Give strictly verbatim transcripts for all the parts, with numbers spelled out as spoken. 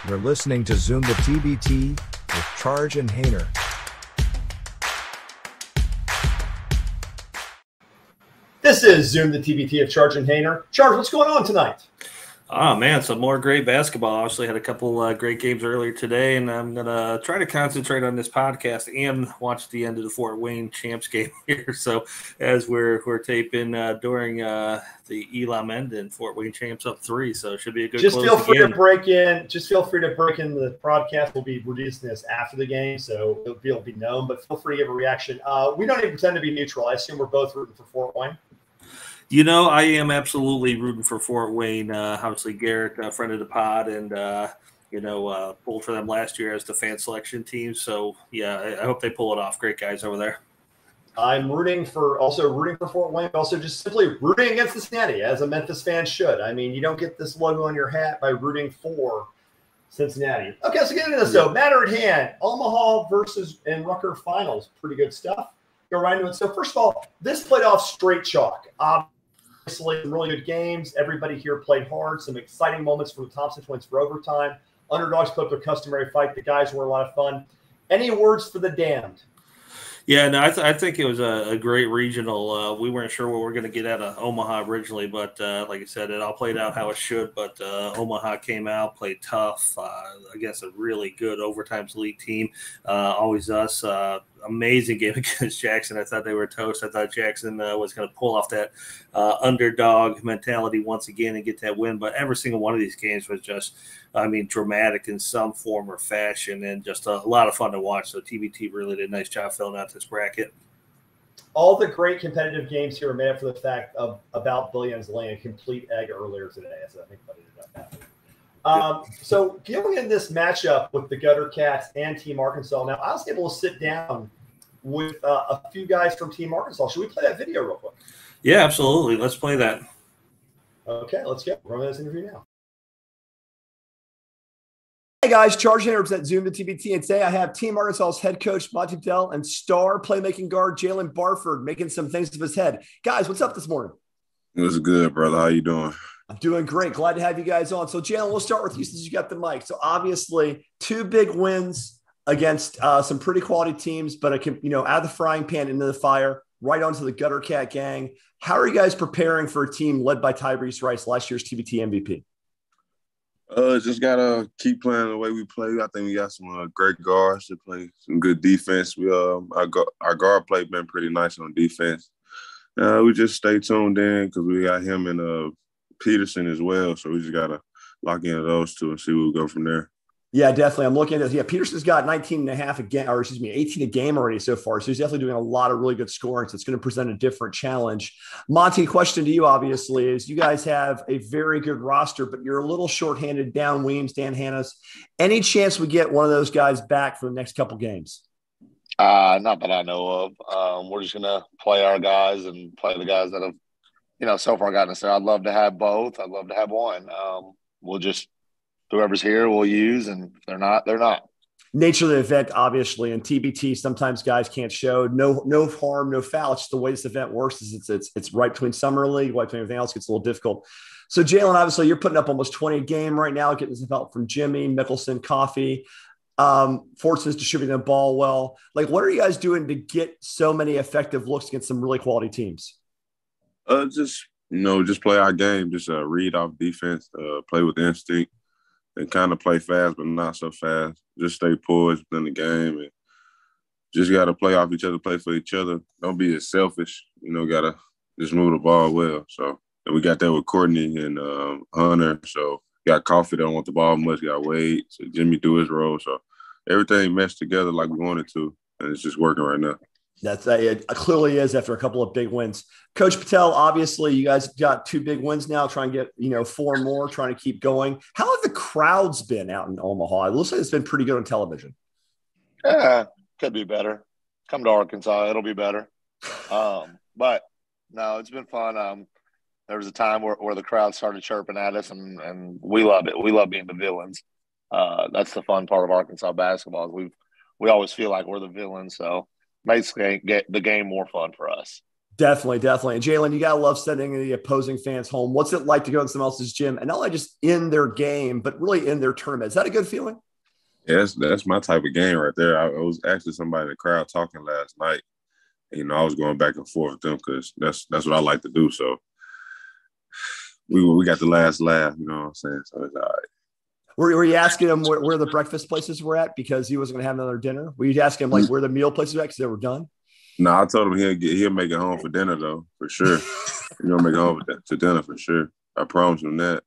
You're listening to Zoom the T B T with Charge and Hayner. This is Zoom the T B T of Charge and Hayner. Charge, what's going on tonight? Oh, man, some more great basketball. Obviously had a couple uh, great games earlier today, and I'm going to try to concentrate on this podcast and watch the end of the Fort Wayne Champs game here. So as we're we're taping uh, during uh, the Elam end and Fort Wayne Champs up three, so it should be a good Just close feel free game. to break in. Just feel free to break in the broadcast. We'll be releasing this after the game, so it'll be, it'll be known, but feel free to give a reaction. Uh, we don't even pretend to be neutral. I assume we're both rooting for Fort Wayne. You know, I am absolutely rooting for Fort Wayne. Uh, obviously, Garrett, a friend of the pod, and, uh, you know, uh, pulled for them last year as the fan selection team. So, yeah, I, I hope they pull it off. Great guys over there. I'm rooting for also rooting for Fort Wayne, but also just simply rooting against Cincinnati, as a Memphis fan should. I mean, you don't get this logo on your hat by rooting for Cincinnati. Okay, let's get into this, though. Matter at hand, Omaha versus and Rucker finals. Pretty good stuff. Go right into it. So, first of all, this played off straight chalk. Um, Obviously, some really good games. Everybody here played hard. Some exciting moments from the Thompson twins for overtime. Underdogs put up their customary fight. The guys were a lot of fun. Any words for the damned? Yeah, no, I, th- I think it was a, a great regional. Uh, we weren't sure what we were going to get out of Omaha originally, but uh, like I said, it all played out how it should. But uh, Omaha came out, played tough uh, against a really good overtimes league team. Uh, always us. Uh, amazing game against Jackson. I thought they were toast. I thought Jackson uh, was going to pull off that uh, underdog mentality once again and get that win. But every single one of these games was just, I mean, dramatic in some form or fashion, and just a lot of fun to watch. So T B T really did a nice job filling out this bracket. All the great competitive games here are made up for the fact of about Billions laying a complete egg earlier today. So I think that ended up happening. Um, so going in this matchup with the Gutter Cats and Team Arkansas, now I was able to sit down with uh, a few guys from Team Arkansas. Should we play that video real quick? Yeah, absolutely. Let's play that. Okay, let's go. We're on this interview now. Hey guys, Charge Hayner at Zoom to T B T, and today I have Team Arkansas's head coach Monty Patel and star playmaking guard Jalen Barford making some things of his head. Guys, what's up this morning? It was good, brother. How you doing? I'm doing great. Glad to have you guys on. So, Jalen, we'll start with you since you got the mic. So, obviously, two big wins against uh, some pretty quality teams, but I can, you know, out of the frying pan into the fire, right onto the Gutter Cat gang. How are you guys preparing for a team led by Tyrese Rice, last year's T B T M V P? Uh, just gotta keep playing the way we play. I think we got some uh, great guards to play some good defense. We uh, our, our guard play been pretty nice on defense. Uh, we just stay tuned in because we got him and uh. Peterson as well, so we just gotta lock into those two and see where we go from there. Yeah, definitely. I'm looking at this. Yeah, Peterson's got nineteen and a half a game, or excuse me, eighteen a game already so far. So he's definitely doing a lot of really good scoring. So it's going to present a different challenge. Monty, question to you, obviously, is you guys have a very good roster, but you're a little shorthanded down Weems, Dan Hannas. Any chance we get one of those guys back for the next couple games? Uh, not that I know of. Um, we're just going to play our guys and play the guys that have, you know, so far gotten us there. I'd love to have both. I'd love to have one. Um, we'll just – whoever's here we'll use, and if they're not, they're not. Nature of the event, obviously, and T B T, sometimes guys can't show. No no harm, no foul. It's just the way this event works is it's it's it's right between Summer League, right between everything else. It gets a little difficult. So, Jalen, obviously, you're putting up almost twenty a game right now, getting this help from Jimmy, Mickelson, Coffee. Um, Fortson's distributing the ball well. Like, what are you guys doing to get so many effective looks against some really quality teams? Uh, just, you know, just play our game. Just uh, read off defense, uh, play with instinct, and kind of play fast, but not so fast. Just stay poised within the game, and just got to play off each other, play for each other. Don't be as selfish. You know, got to just move the ball well. So, and we got that with Courtney and um, Hunter. So, got Coffee that don't want the ball much. Got Wade. So, Jimmy do his role. So, everything meshed together like we wanted to, and it's just working right now. That's it clearly is after a couple of big wins. Coach Patel, obviously you guys got two big wins now, trying to get, you know, four more, trying to keep going. How have the crowds been out in Omaha? It looks like it's been pretty good on television. Yeah, could be better. Come to Arkansas, it'll be better. Um, but no, it's been fun. Um, there was a time where, where the crowd started chirping at us, and, and we love it. We love being the villains. Uh, that's the fun part of Arkansas basketball. Is we we always feel like we're the villains, so basically get the game more fun for us. Definitely, definitely. And Jalen, you gotta love sending the opposing fans home. What's it like to go in someone else's gym and not only just in their game, but really in their tournament? Is that a good feeling? Yeah, that's, that's my type of game right there. I, I was actually somebody in the crowd talking last night. And, you know, I was going back and forth with them because that's that's what I like to do. So we we got the last laugh, you know what I'm saying? So it's all right. Were, were you asking him where, where the breakfast places were at because he wasn't going to have another dinner? Were you asking him like where the meal places were at because they were done? No, I told him he'll get he'll make it home for dinner though, for sure. He'll make it home to dinner for sure. I promise him that.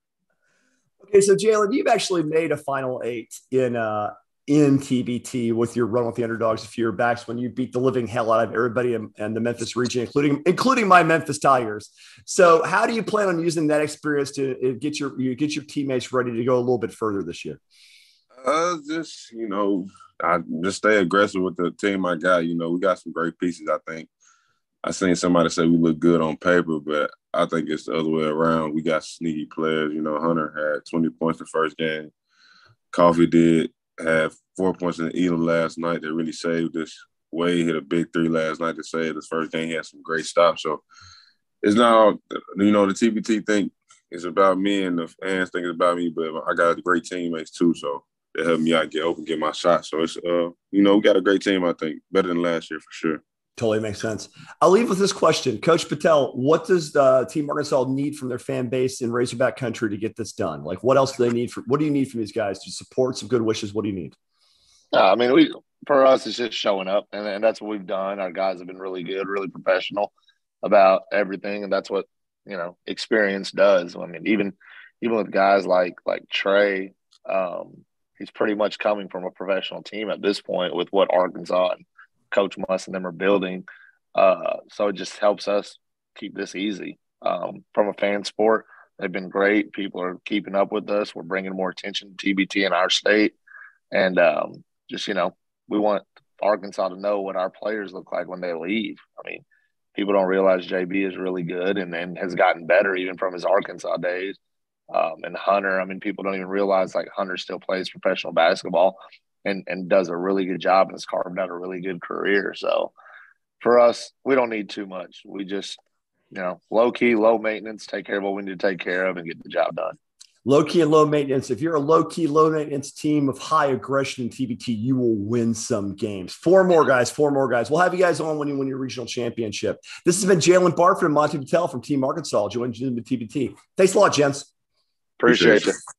Okay, so Jalen, you've actually made a Final Eight in uh in T B T with your run with the underdogs a few years back when you beat the living hell out of everybody in, in the Memphis region, including including my Memphis Tigers. So, how do you plan on using that experience to get your you get your teammates ready to go a little bit further this year? Uh, just you know. I just stay aggressive with the team I got. You know, we got some great pieces, I think. I seen somebody say we look good on paper, but I think it's the other way around. We got sneaky players. You know, Hunter had twenty points the first game. Coffee did have four points in the Elam last night that really saved us. Wade hit a big three last night to save this first game. He had some great stops. So it's not all, you know, the T B T think it's about me and the fans think it's about me, but I got great teammates too. So they helped me out get open, get my shot. So it's, uh, you know, we got a great team, I think. Better than last year for sure. Totally makes sense. I'll leave with this question. Coach Patel, what does uh, Team Arkansas need from their fan base in Razorback country to get this done? Like, what else do they need? For, what do you need from these guys to support some good wishes? What do you need? Uh, I mean, we for us, it's just showing up, and, and that's what we've done. Our guys have been really good, really professional about everything, and that's what, you know, experience does. I mean, even even with guys like like Trey, um, he's pretty much coming from a professional team at this point with what Arkansas and Coach Muss and them are building. Uh, so it just helps us keep this easy. Um, from a fan sport, they've been great. People are keeping up with us. We're bringing more attention to T B T in our state. And um, just, you know, we want Arkansas to know what our players look like when they leave. I mean, people don't realize J B is really good and, and has gotten better even from his Arkansas days. Um, and Hunter, I mean, people don't even realize, like, Hunter still plays professional basketball and, and does a really good job and has carved out a really good career. So for us, we don't need too much. We just, you know, low-key, low maintenance, take care of what we need to take care of and get the job done. Low-key and low maintenance. If you're a low-key, low-maintenance team of high aggression in T B T, you will win some games. Four more guys, four more guys. We'll have you guys on when you win your regional championship. This has been Jalen Barford and Monty Patel from Team Arkansas. Join you in the T B T. Thanks a lot, gents. Appreciate, Appreciate it.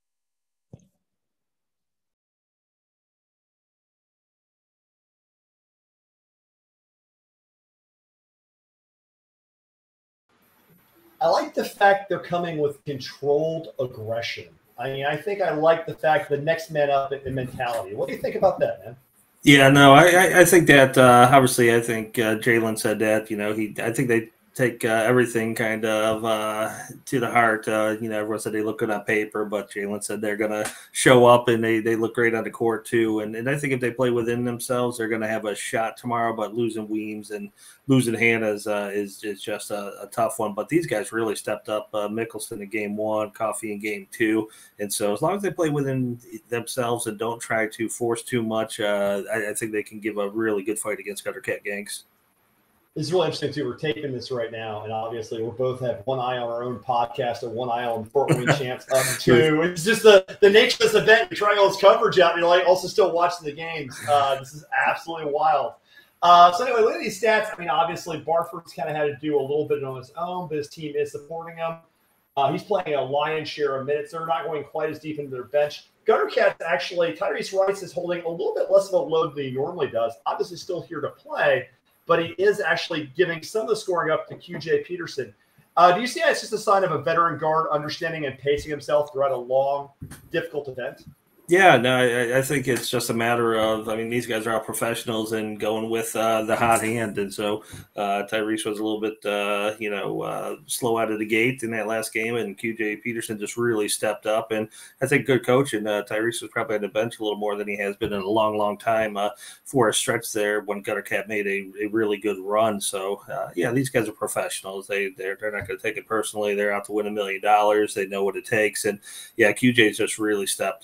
I like the fact they're coming with controlled aggression. I mean, I think I like the fact the next man up in mentality. What do you think about that, man? Yeah, no, I, I think that uh, obviously I think uh, Jalen said that. You know, he I think they take uh, everything kind of uh, to the heart. Uh, you know, everyone said they look good on paper, but Jalen said they're going to show up and they, they look great on the court too. And, and I think if they play within themselves, they're going to have a shot tomorrow. But losing Weems and losing Hannah is, uh, is, is just a, a tough one. But these guys really stepped up. Uh, Mickelson in game one, Coffee in game two. And so as long as they play within themselves and don't try to force too much, uh, I, I think they can give a really good fight against Gutter Cat Gangs. It's really interesting, too. We're taping this right now, and obviously we both have one eye on our own podcast and one eye on Fort Wayne Champs up two. It's just the, the nature of this event. You're trying all this coverage out, and you're like also still watching the games. Uh, this is absolutely wild. Uh, so anyway, look at these stats. I mean, obviously Barford's kind of had to do a little bit on his own, but his team is supporting him. Uh, he's playing a lion's share of minutes. They're not going quite as deep into their bench. Gutter Cats, actually, Tyrese Rice is holding a little bit less of a load than he normally does. Obviously still here to play, but he is actually giving some of the scoring up to Q J Peterson. Uh, do you see that it's just a sign of a veteran guard understanding and pacing himself throughout a long, difficult event? Yeah, no, I, I think it's just a matter of, I mean, these guys are all professionals and going with uh, the hot hand. And so uh, Tyrese was a little bit, uh, you know, uh, slow out of the gate in that last game. And Q J Peterson just really stepped up. And I think good coaching. Uh, Tyrese was probably on the bench a little more than he has been in a long, long time uh, for a stretch there when Gutter Cat made a, a really good run. So, uh, yeah, these guys are professionals. They, they're, they're not going to take it personally. They're out to win a million dollars. They know what it takes. And, yeah, Q J's just really stepped up. I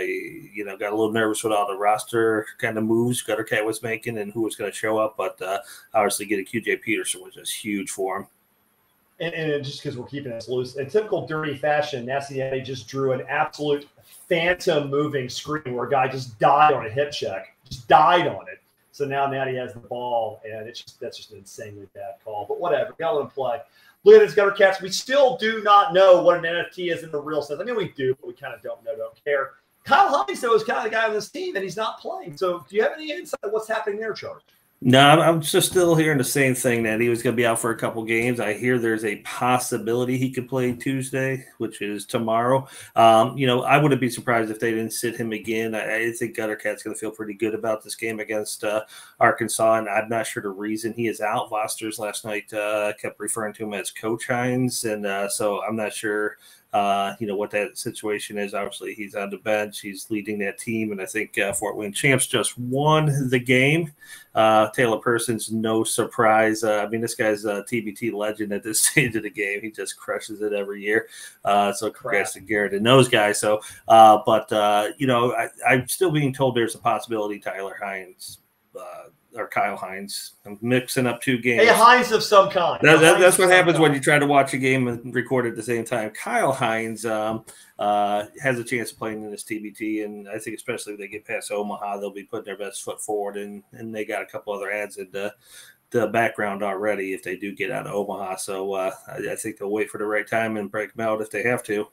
you know, got a little nervous with all the roster kind of moves Gutter Cat was making and who was going to show up. But uh, obviously getting Q J Peterson was just huge for him. And, and just because we're keeping this loose, in typical dirty fashion, Cincinnati just drew an absolute phantom moving screen where a guy just died on a hip check, just died on it. So now Natty has the ball, and it's just that's just an insanely bad call. But whatever, we got to let him play. Look at this, Gutter Cats. We still do not know what an N F T is in the real sense. I mean, we do, but we kind of don't know, don't care. Kyle Hines, though, is kind of the guy on this team, and he's not playing. So do you have any insight on what's happening there, Charles? No, I'm just still hearing the same thing that he was going to be out for a couple games. I hear there's a possibility he could play Tuesday, which is tomorrow. Um, you know, I wouldn't be surprised if they didn't sit him again. I, I think Gutter Cat's going to feel pretty good about this game against uh, Arkansas, and I'm not sure the reason he is out. Vosters last night uh, kept referring to him as Coach Hines, and uh, so I'm not sure – Uh, you know, what that situation is. Obviously, he's on the bench. He's leading that team, and I think uh, Fort Wayne Champs just won the game. Uh, Taylor Persons, no surprise. Uh, I mean, this guy's a T B T legend at this stage of the game. He just crushes it every year. Uh, so congrats to Garrett and those guys. So, uh, but, uh, you know, I, I'm still being told there's a possibility Tyler Hines uh, or Kyle Hines. I'm mixing up two games. Hey, Hines of some kind. That, that, that's what happens when you try to watch a game and record at the same time. Kyle Hines um, uh, has a chance of playing in this T B T, and I think especially if they get past Omaha, they'll be putting their best foot forward, and, and they got a couple other ads in the, the background already if they do get out of Omaha. So uh, I, I think they'll wait for the right time and break them out if they have to.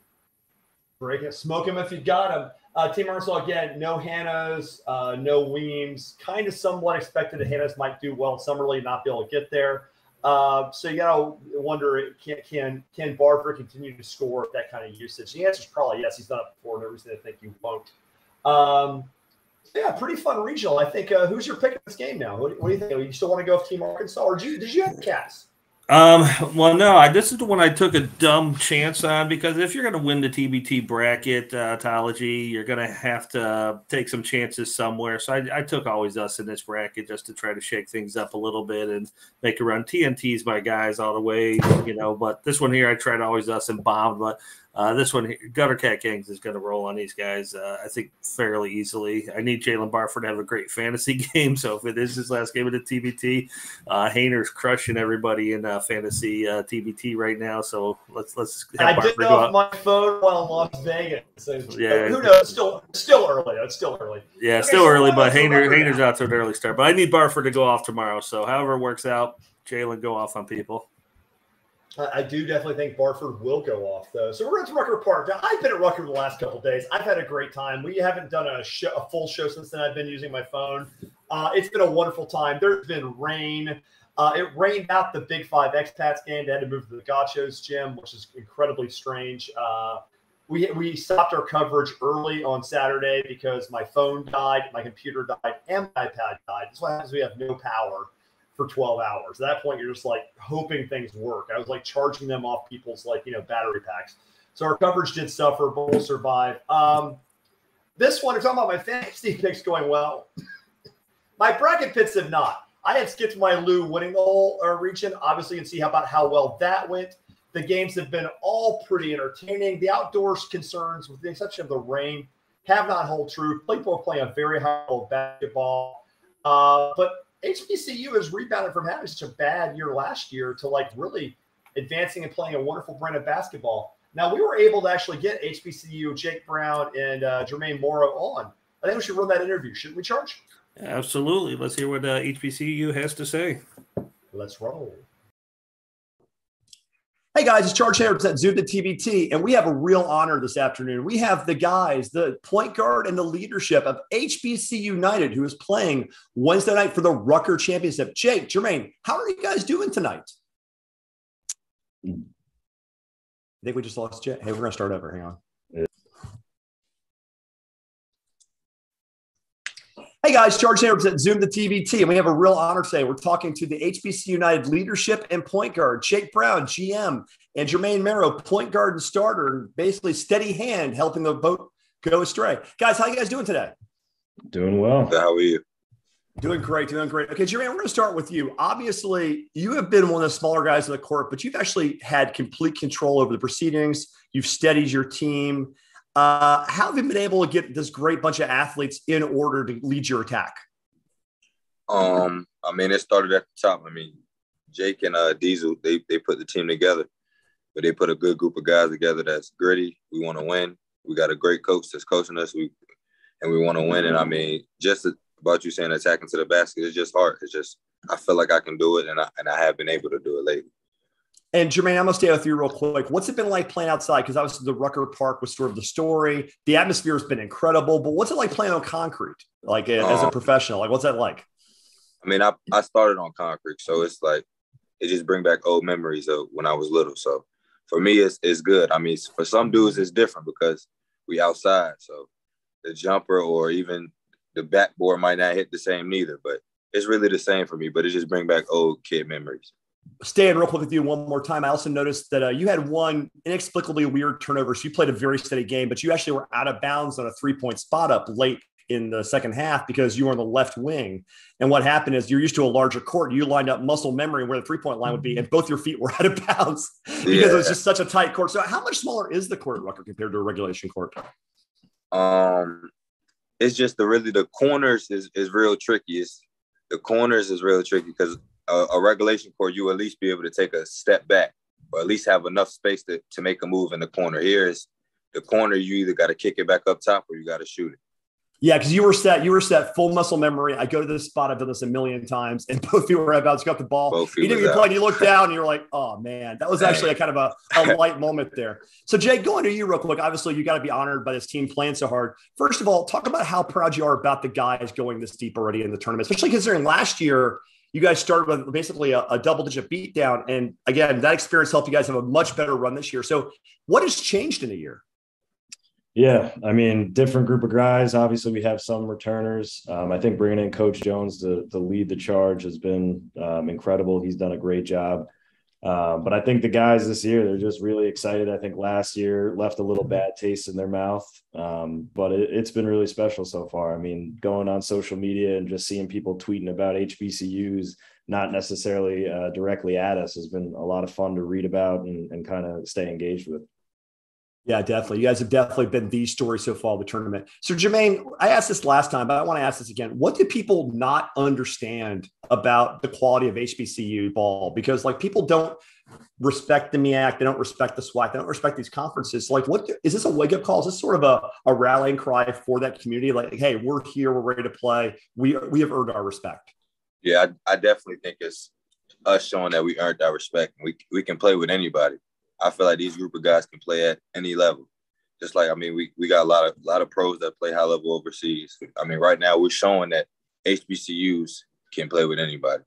Break it. Smoke him if you got him. Uh, Team Arkansas, again, no Hannos, uh, no Weems. Kind of somewhat expected that Hannos might do well in Summer League, not be able to get there. Uh, so you got to wonder, can, can can Barford continue to score with that kind of usage? The answer is probably yes. He's done it before. No reason to think he won't. Um, so yeah, pretty fun regional. I think. Uh, who's your pick in this game now? What, what do you think? You still want to go with Team Arkansas, or did you, did you have the Cats? Um, well, no, I, this is the one I took a dumb chance on because if you're going to win the T B T bracket, uh, Tology, you're going to have to uh, take some chances somewhere. So I, I took Always Us in this bracket just to try to shake things up a little bit and make a run. T N T's my guys all the way, you know, but this one here, I tried Always Us and bombed, but Uh, this one, Gutter Cat Gangs is going to roll on these guys, uh, I think, fairly easily. I need Jalen Barford to have a great fantasy game. So if it is his last game of the T B T, uh, Hayner's crushing everybody in uh, fantasy uh, T B T right now. So let's let's. Have I Barford did off my phone while in Las Vegas. So yeah, who knows? It's still still early. It's still early. Yeah, okay, still so early, but Hayner Hayner's now. out to an early start. But I need Barford to go off tomorrow. So however it works out, Jalen go off on people. I do definitely think Barford will go off, though. So we're going to Rucker Park. Now, I've been at Rucker the last couple of days. I've had a great time. We haven't done a, show, a full show since then. I've been using my phone. Uh, it's been a wonderful time. There's been rain. Uh, it rained out the Big Five Expats game. They had to move to the Gauchos gym, which is incredibly strange. Uh, we, we stopped our coverage early on Saturday because my phone died, my computer died, and my iPad died. That's what happens when we have no power for twelve hours. At that point, you're just like hoping things work. I was like charging them off people's like, you know, battery packs. So our coverage did suffer, but we'll survive. Um, this one, if I'm talking about my fantasy picks going well, my bracket picks have not. I had skipped my Lou winning the whole uh, region. Obviously, you can see how about how well that went. The games have been all pretty entertaining. The outdoors concerns, with the exception of the rain, have not held true. People are playing a very high level of basketball. Uh, but H B C U has rebounded from having such a bad year last year to like really advancing and playing a wonderful brand of basketball. Now, we were able to actually get H B C U, Jake Brown, and uh, Jermaine Morrow on. I think we should run that interview. Shouldn't we, Charge? Absolutely. Let's hear what uh, H B C U has to say. Let's roll. Hey guys, it's Charge Harris at Zoom to T B T, and we have a real honor this afternoon. We have the guys, the point guard and the leadership of H B C United, who is playing Wednesday night for the Rucker Championship. Jake, Jermaine, how are you guys doing tonight? I think we just lost Jake. Hey, we're going to start over. Hang on. Hey guys, Charge Harris at Zoom to T B T, and we have a real honor today. We're talking to the H B C United leadership and point guard, Jake Brown, G M, and Jermaine Morrow, point guard and starter, basically steady hand helping the boat go astray. Guys, how you guys doing today? Doing well. How are you? Doing great, doing great. Okay, Jermaine, we're going to start with you. Obviously, you have been one of the smaller guys on the court, but you've actually had complete control over the proceedings. You've steadied your team. Uh, how have you been able to get this great bunch of athletes in order to lead your attack? Um, I mean, it started at the top. I mean, Jake and uh, Diesel, they they put the team together, but they put a good group of guys together that's gritty. We want to win. We got a great coach that's coaching us. We and we want to win. And I mean, just about you saying attacking to the basket, it's just hard. It's just I feel like I can do it, and I and I have been able to do it lately. And Jermaine, I'm gonna stay with you real quick. What's it been like playing outside? Because obviously the Rucker Park was sort of the story. The atmosphere has been incredible, but what's it like playing on concrete? Like as a Um, professional, like what's that like? I mean, I, I started on concrete, so it's like it just bring back old memories of when I was little. So for me, it's it's good. I mean, for some dudes, it's different because we outside, so the jumper or even the backboard might not hit the same neither. But it's really the same for me. But it just bring back old kid memories. Staying real quick with you one more time. I also noticed that uh, you had one inexplicably weird turnover. So you played a very steady game, but you actually were out of bounds on a three-point spot up late in the second half because you were on the left wing. And what happened is you're used to a larger court. You lined up muscle memory where the three-point line would be, and both your feet were out of bounds because Yeah. it was just such a tight court. So how much smaller is the court at Rucker compared to a regulation court? Um, it's just the really the corners is is real tricky. It's, the corners is real tricky because a, a regulation court you at least be able to take a step back or at least have enough space to to make a move in the corner. Here is the corner. You either got to kick it back up top or you got to shoot it. Yeah, because you were set, you were set full muscle memory. I go to this spot, I've done this a million times, and both feet were about to got the ball. Both You feet didn't was even play, out. and you looked down, and you're like, oh, man. That was actually a kind of a, a light moment there. So, Jake, going to you real quick. Obviously, you got to be honored by this team playing so hard. First of all, talk about how proud you are about the guys going this deep already in the tournament, especially considering last year you guys started with basically a, a double-digit beatdown. And, again, that experience helped you guys have a much better run this year. So what has changed in a year? Yeah, I mean, different group of guys. Obviously, we have some returners. Um, I think bringing in Coach Jones to, to lead the charge has been um, incredible. He's done a great job. Uh, but I think the guys this year, they're just really excited. I think last year left a little bad taste in their mouth, um, but it, it's been really special so far. I mean, going on social media and just seeing people tweeting about H B C Us, not necessarily uh, directly at us, has been a lot of fun to read about and, and kind of stay engaged with. Yeah, definitely. You guys have definitely been the story so far of the tournament. So, Jermaine, I asked this last time, but I want to ask this again. What do people not understand about the quality of H B C U ball? Because, like, people don't respect the M E A C, they don't respect the SWAC, they don't respect these conferences. Like, what is this a wake-up call? Is this sort of a, a rallying cry for that community? Like, hey, we're here, we're ready to play. We we have earned our respect. Yeah, I, I definitely think it's us showing that we earned our respect. We we can play with anybody. I feel like these group of guys can play at any level. Just like, I mean, we, we got a lot of a lot of pros that play high level overseas. I mean, right now we're showing that H B C Us can play with anybody.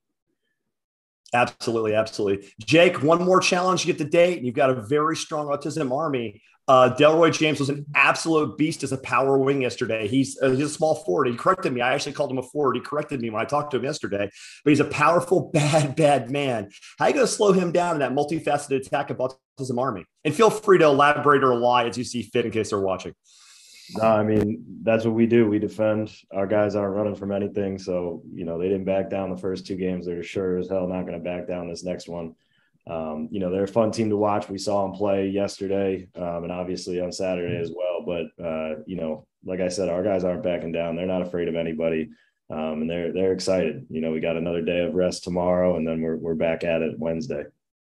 Absolutely, absolutely. Jake, one more challenge. You get the date, and you've got a very strong autism army. Uh, Delroy James was an absolute beast as a power wing yesterday. He's, uh, he's a small forward. He corrected me. I actually called him a forward. He corrected me when I talked to him yesterday. But he's a powerful, bad, bad man. How are you going to slow him down in that multifaceted attack of autism army? And feel free to elaborate or lie as you see fit in case they're watching. No, I mean, that's what we do. We defend. Our guys aren't running from anything. So, you know, they didn't back down the first two games. They're sure as hell not going to back down this next one. Um, you know, they're a fun team to watch. We saw them play yesterday um, and obviously on Saturday as well. But, uh, you know, like I said, our guys aren't backing down. They're not afraid of anybody. Um, and they're they're excited. You know, we got another day of rest tomorrow, and then we're we're back at it Wednesday.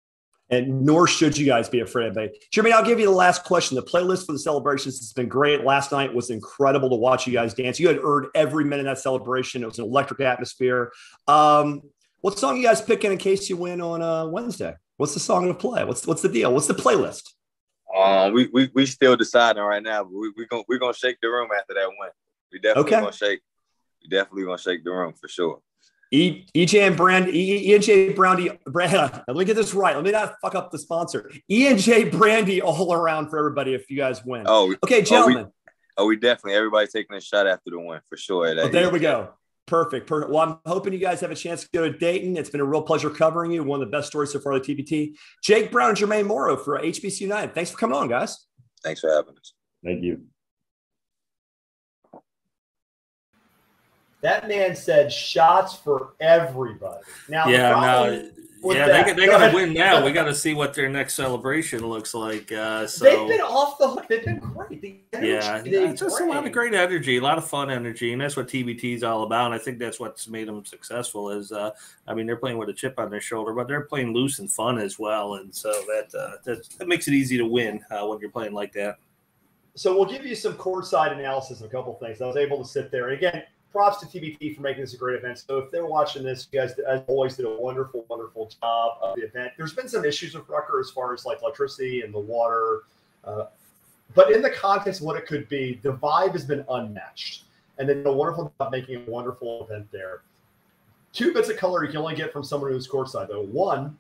And nor should you guys be afraid of it. Jermaine, I'll give you the last question. The playlist for the celebrations has been great. Last night was incredible to watch you guys dance. You had earned every minute of that celebration. It was an electric atmosphere. Um, what song you guys picking in case you win on uh, Wednesday? What's the song to play? What's what's the deal? What's the playlist? Um, we we we still deciding right now, but we we gonna we're gonna shake the room after that win. We definitely Okay. gonna shake. We definitely gonna shake the room for sure. E, EJ and Brand, E, E and J Brandy, Brand, let me get this right. Let me not fuck up the sponsor. E and J Brandy all around for everybody if you guys win. Oh, okay, gentlemen. Oh, we, oh, we definitely everybody taking a shot after the win for sure. Oh, there we go. Perfect. Perfect. Well, I'm hoping you guys have a chance to go to Dayton. It's been a real pleasure covering you. One of the best stories so far of the T B T. Jake Brown and Jermaine Morrow for H B C United. Thanks for coming on, guys. Thanks for having us. Thank you. That man said shots for everybody. Now, Yeah, the problem, no, yeah, that, they, they go got to ahead. win now. We got to see what their next celebration looks like. Uh, so they've been off the hook. They've been great. The yeah, they it's just bring. a lot of great energy, a lot of fun energy, and that's what T B T is all about. And I think that's what's made them successful. Is uh, I mean, they're playing with a chip on their shoulder, but they're playing loose and fun as well. And so that uh, that, that makes it easy to win uh, when you're playing like that. So we'll give you some courtside analysis of a couple of things. I was able to sit there. And again, props to T B T for making this a great event. So if they're watching this, you guys, as always, did a wonderful, wonderful job of the event. There's been some issues with Rucker as far as like electricity and the water. Uh, but in the context of what it could be, the vibe has been unmatched. And they did a wonderful job making a wonderful event there. Two bits of color you can only get from someone who's courtside, though. One,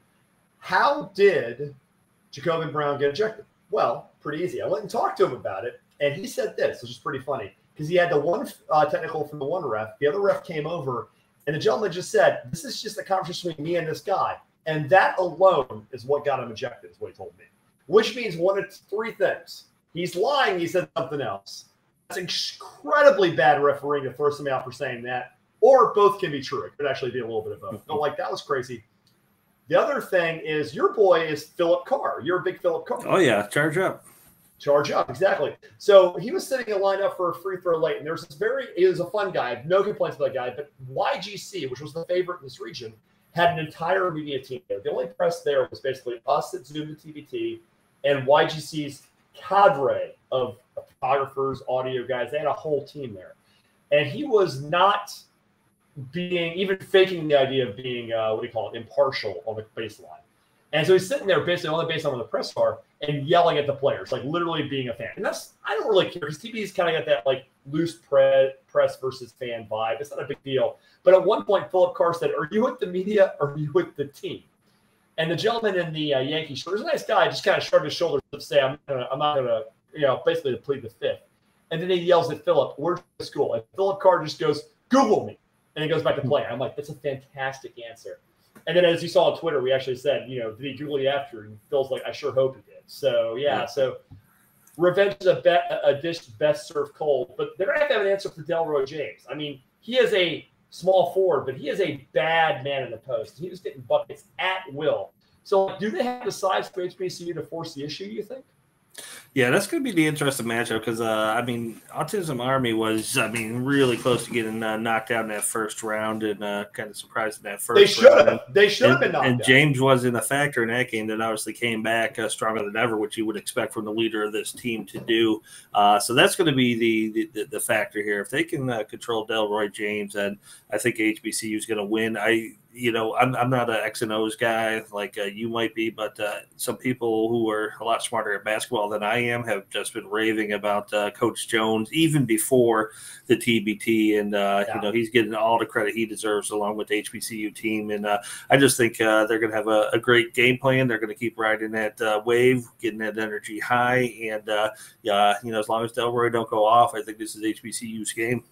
how did Jacobin Brown get ejected? Well, pretty easy. I went and talked to him about it, and he said this, which is pretty funny, because he had the one uh, technical from the one ref. The other ref came over, and the gentleman just said, this is just a conversation between me and this guy. And that alone is what got him ejected, is what he told me, which means one of three things. He's lying. He said something else. That's incredibly bad refereeing to throw somebody out for saying that, or both can be true. It could actually be a little bit of both. But like, that was crazy. The other thing is your boy is Philip Carr. You're a big Philip Carr. Oh, yeah. Charge up. Charge up. Exactly. So he was sitting in line up for a free throw late, and there's this very – he was a fun guy. I have no complaints about that guy. But Y G C, which was the favorite in this region, had an entire media team there. The only press there was basically us at Zoom and T B T and Y G C's cadre of photographers, audio guys. They had a whole team there. And he was not – being even faking the idea of being uh, what do you call it, impartial on the baseline. And so he's sitting there basically on the baseline with the press car and yelling at the players, like literally being a fan. And that's, I don't really care because T B's kind of got that like loose pre- press versus fan vibe. It's not a big deal. But at one point, Philip Carr said, are you with the media or are you with the team? And the gentleman in the uh, Yankee shirt, there's a nice guy, just kind of shrugged his shoulders to say, I'm, gonna, I'm not going to, you know, basically to plead the fifth. And then he yells at Philip, where's the school? And Philip Carr just goes, Google me. And he goes back to play. I'm like, that's a fantastic answer. And then as you saw on Twitter, we actually said, you know, did he Google you after? And Phil's like, I sure hope he did. So, yeah. So revenge is a, bet, a dish best served cold. But they're going to have to have an answer for Delroy James. I mean, he is a small forward, but he is a bad man in the post. He was getting buckets at will. So do they have the size for H B C U to force the issue, you think? Yeah, that's going to be the interesting matchup because, uh, I mean, Autism Army was, I mean, really close to getting uh, knocked out in that first round and uh, kind of surprised in that first They should round. have. They should have been knocked And out. James wasn't a factor in that game that obviously came back uh, stronger than ever, which you would expect from the leader of this team to do. Uh, so that's going to be the, the the factor here. If they can uh, control Delroy James, then I think H B C U is going to win. I You know, I'm I'm not an X and O's guy like uh, you might be, but uh, some people who are a lot smarter at basketball than I am have just been raving about uh, Coach Jones even before the T B T, and uh, Yeah. you know he's getting all the credit he deserves along with the H B C U team. And uh, I just think uh, they're going to have a, a great game plan. They're going to keep riding that uh, wave, getting that energy high, and uh, yeah, you know, as long as Delroy don't go off, I think this is H B C U's game.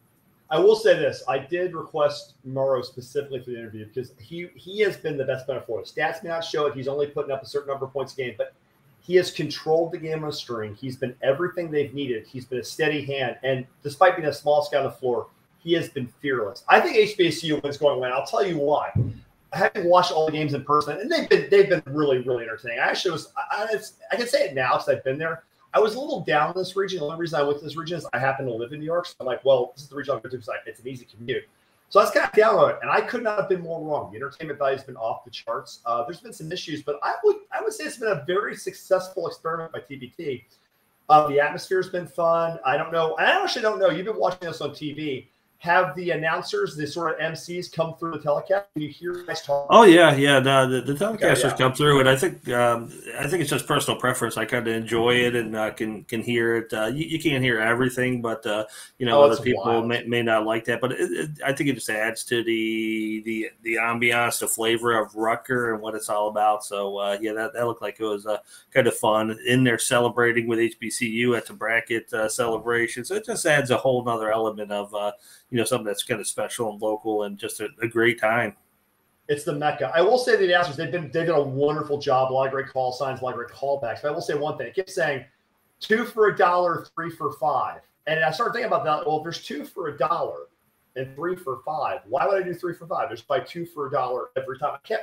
I will say this. I did request Morrow specifically for the interview because he he has been the best benefit for us. Stats may not show it. He's only putting up a certain number of points a game, but he has controlled the game on a string. He's been everything they've needed. He's been a steady hand. And despite being the smallest guy on the floor, he has been fearless. I think H B C U is going to win. I'll tell you why. Having watched all the games in person, and they've been they've been really, really entertaining. I actually was I, I, I can say it now because I've been there. I was a little down in this region. The only reason I went to this region is I happen to live in New York. So I'm like, well, this is the region I'm going to because it's an easy commute. So I was kind of down on it, and I could not have been more wrong. The entertainment value has been off the charts. Uh, there's been some issues, but I would I would say it's been a very successful experiment by T B T. Uh, the atmosphere has been fun. I don't know. I actually don't know. You've been watching this on T V. Have the announcers, the sort of M Cs, come through the telecast? Can you hear guys talk? Oh yeah, yeah. The the, the telecasters Okay, yeah. come through, and I think um, I think it's just personal preference. I kind of enjoy it and uh, can can hear it. Uh, you, you can't hear everything, but uh, you know Oh, other it's people wild. may, may not like that. But it, it, I think it just adds to the the the ambiance, the flavor of Rucker and what it's all about. So uh, yeah, that, that looked like it was uh, kind of fun in there celebrating with H B C U at the bracket uh, celebration. So it just adds a whole nother element of uh, you know something that's kind of special and local and just a, a great time. It's the Mecca. I will say the announcers, they've been they've done a wonderful job, a lot of great call signs, a lot of great callbacks. But I will say one thing. It keeps saying two for a dollar, three for five. And I started thinking about that. Well, if there's two for a dollar and three for five, why would I do three for five? There's probably two for a dollar every time. I kept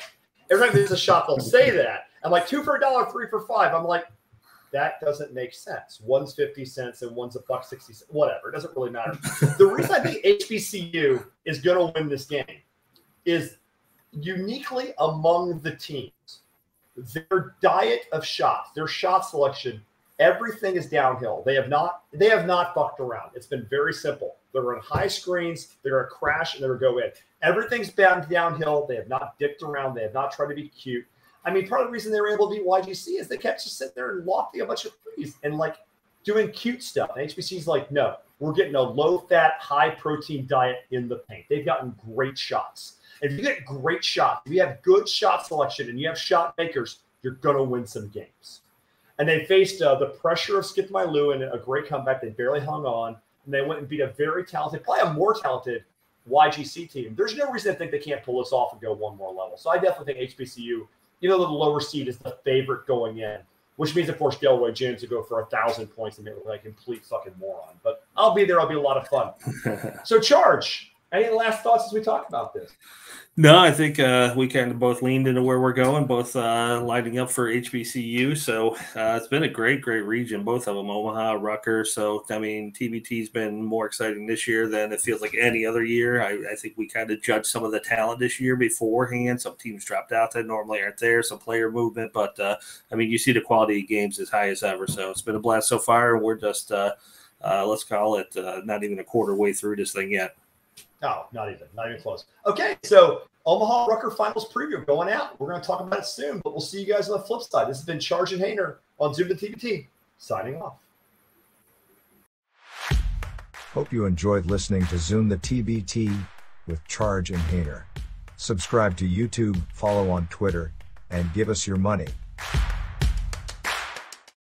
Every time there's a shot, they'll say that. I'm like, two for a dollar, three for five. I'm like, that doesn't make sense. One's fifty cents and one's a buck sixty cents. Whatever. It doesn't really matter. The reason I think H B C U is going to win this game is uniquely among the teams. Their diet of shots, their shot selection, everything is downhill. They have not they have not fucked around. It's been very simple. They're on high screens, they're going to crash, and they're going to go in. Everything's bound downhill. They have not dicked around. They have not tried to be cute. I mean, part of the reason they were able to beat Y G C is they kept just sitting there and lofting a bunch of threes and, like, doing cute stuff. And H B C's like, no, we're getting a low-fat, high-protein diet in the paint. They've gotten great shots. If you get great shots, if you have good shot selection and you have shot makers, you're going to win some games. And they faced uh, the pressure of Skip Mylou in a great comeback. They barely hung on. And they went and beat a very talented, probably a more talented Y G C team. There's no reason to think they can't pull this off and go one more level. So I definitely think H B C U, even though the lower seed is the favorite going in, which means, of course, Delroy James to go for a thousand points and make it like a complete fucking moron. But I'll be there. I'll be a lot of fun. So, Charge, any last thoughts as we talk about this? No, I think uh, we kind of both leaned into where we're going, both uh, lining up for H B C U. So uh, it's been a great, great region, both of them, Omaha, Rutgers. So, I mean, T B T's been more exciting this year than it feels like any other year. I, I think we kind of judged some of the talent this year beforehand. Some teams dropped out that normally aren't there, some player movement. But, uh, I mean, you see the quality of games as high as ever. So it's been a blast so far. We're just, uh, uh, let's call it, uh, not even a quarter way through this thing yet. No, not even, not even close. Okay, so Omaha Rucker Finals preview going out. We're going to talk about it soon, but we'll see you guys on the flip side. This has been Charge and Hayner on Zoom to T B T, signing off. Hope you enjoyed listening to Zoom the T B T with Charge and Hayner. Subscribe to YouTube, follow on Twitter, and give us your money.